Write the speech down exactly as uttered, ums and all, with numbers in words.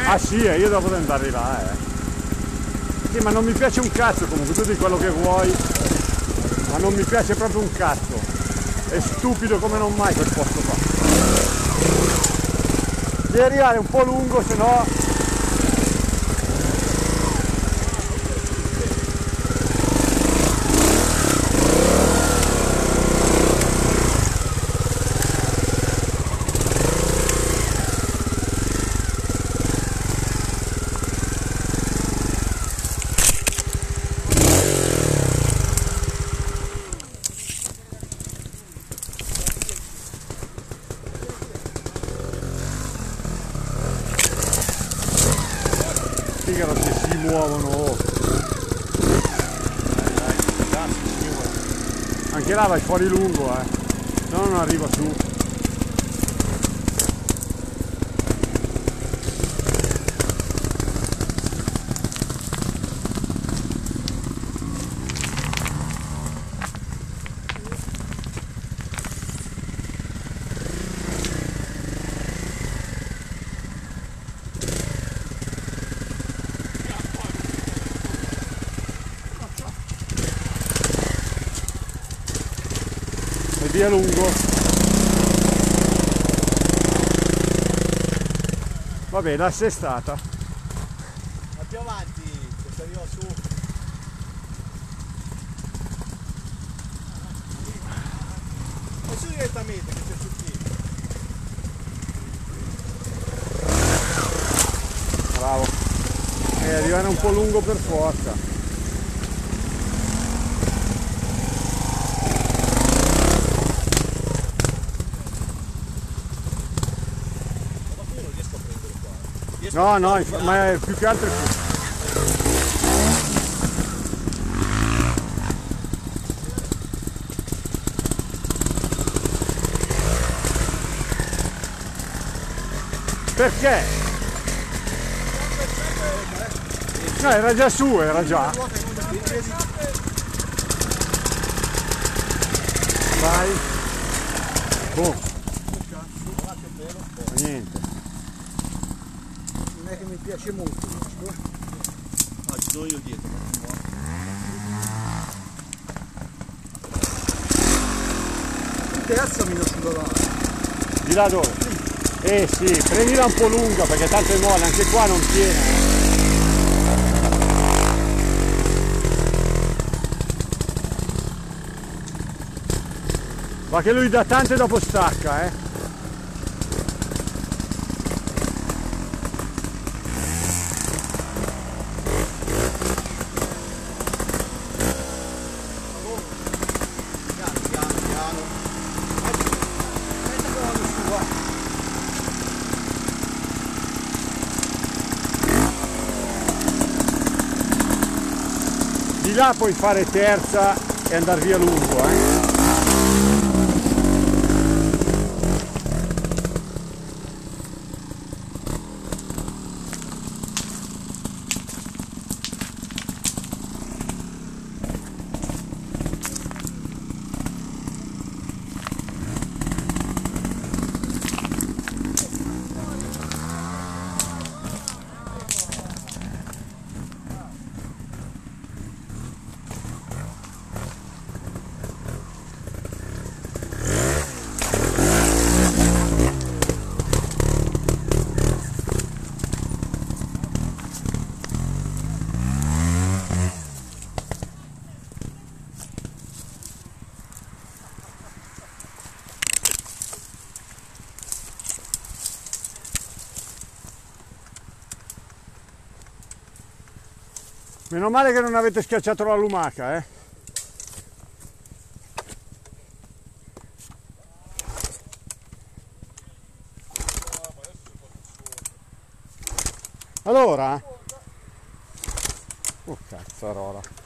Ah sì, eh, io devo andare là, eh. Sì, ma non mi piace un cazzo comunque, tu di quello che vuoi, ma non mi piace proprio un cazzo. È stupido come non mai quel posto qua. Devi arrivare un po' lungo, se no... Figaro se si muovono, oh. Dai, dai, si muovono. Anche là vai fuori lungo, eh. No, non arriva su. E via lungo. Vabbè, l'assestata. Ma più avanti, che si arriva su. E su direttamente, che c'è su qui. Bravo. E arrivare un po' lungo per forza. No, no, ma è più che altro... Perché? No, era già su, era già. Vai. Boh. Niente. Non è che mi piace molto, no, ci sono io dietro, ma non vuoi. Interessami da su là. Di là dove? Eh sì, prendila un po' lunga perché tanto è molle, anche qua non tiene. Ma che lui dà tante e dopo stacca, eh. Di là puoi fare terza e andare via lungo, eh. Meno male che non avete schiacciato la lumaca, eh. Allora? Oh cazzarola.